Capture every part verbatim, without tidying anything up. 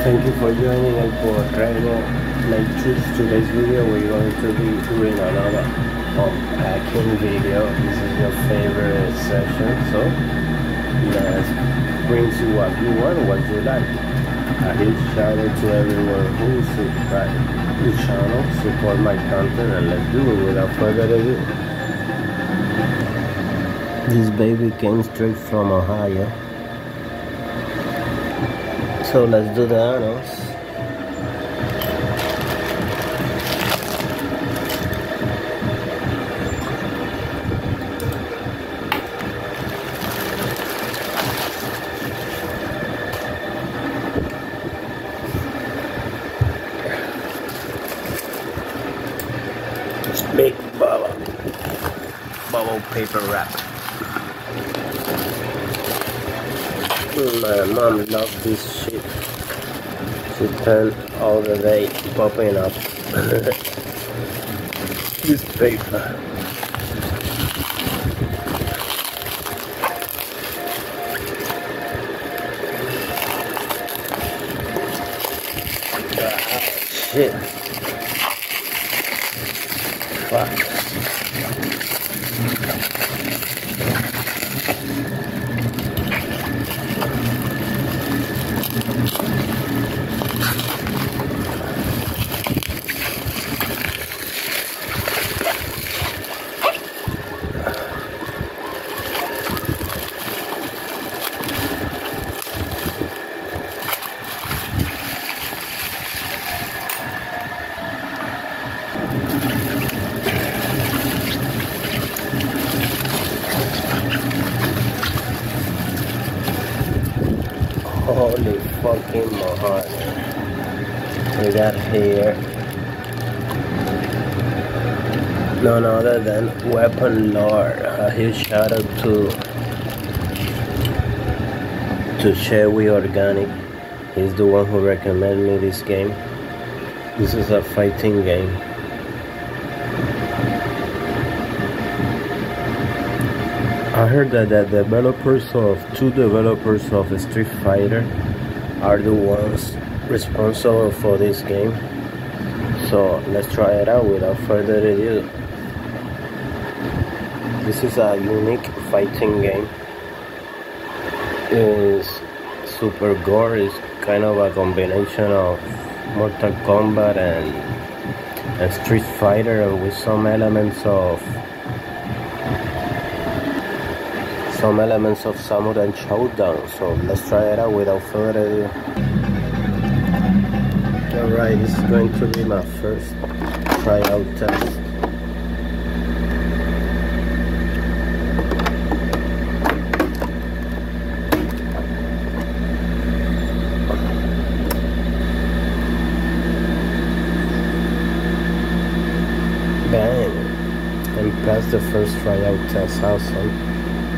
Thank you for joining El Porrego Matrix. Today's video we're going to be doing another unpacking video. This is your favorite session, so let's bring to what you want, what you like. A huge shout out to everyone who subscribed to the channel, support my content, and let's do it without further ado. This baby came straight from Ohio. So let's do the honors. Big bubble, bubble paper wrap. My mom loves this shit. She spent all the day popping up this paper. Ah, shit. Fuck. Holy fucking mahogany. We got here none other than Weapon Lord. A huge shout out to to Chewy Organic. He's the one who recommended me this game. This is a fighting game. I heard that the developers of two developers of Street Fighter are the ones responsible for this game. So let's try it out without further ado. This is a unique fighting game. It's super gore. It's kind of a combination of Mortal Kombat and, and Street Fighter with some elements of some elements of Samurai Showdown. So let's try it out without further ado. Alright, this is going to be my first tryout test. Bang! And passed the first tryout test. Awesome.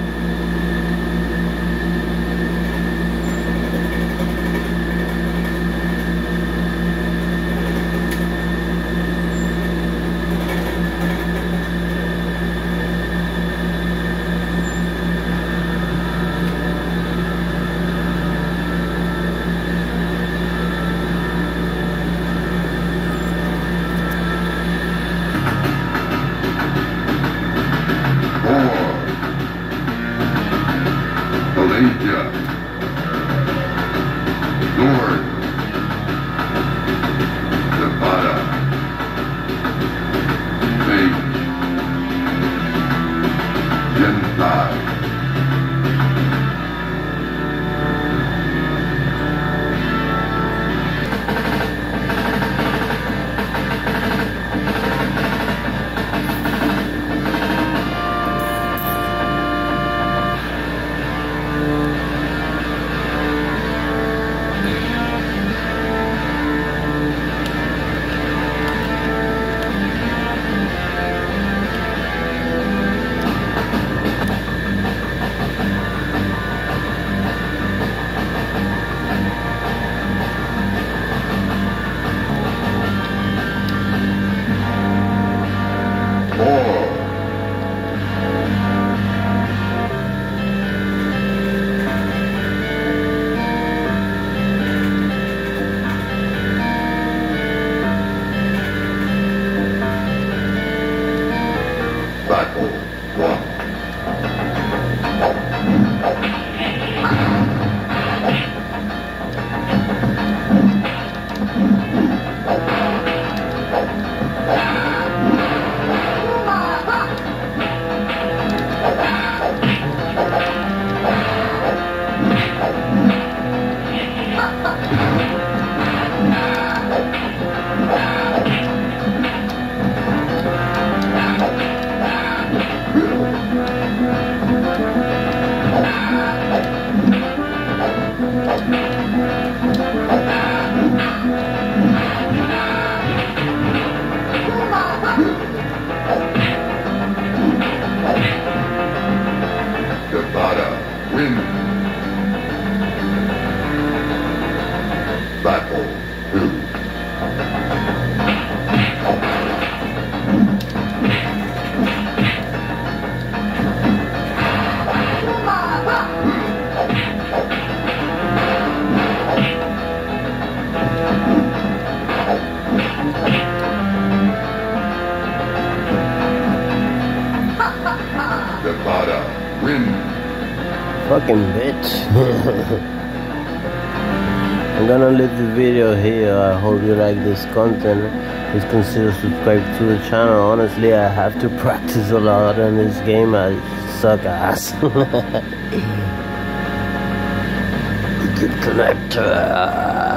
Malaysia, North, Nevada, Maine, Gentai. win. Battle two. Nevada win. Fucking bitch. I'm gonna leave the video here. I hope you like this content. Please consider subscribing to the channel. Honestly, I have to practice a lot in this game. I suck ass. Good connector.